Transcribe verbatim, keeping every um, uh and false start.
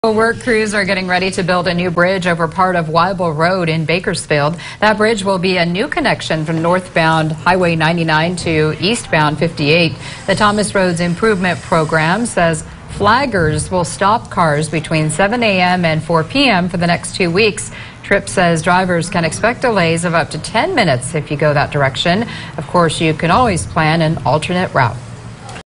Work crews are getting ready to build a new bridge over part of Wible Road in Bakersfield. That bridge will be a new connection from northbound Highway ninety-nine to eastbound fifty-eight. The Thomas Roads Improvement Program says flaggers will stop cars between seven A M and four P M for the next two weeks. Tripp says drivers can expect delays of up to ten minutes if you go that direction. Of course, you can always plan an alternate route.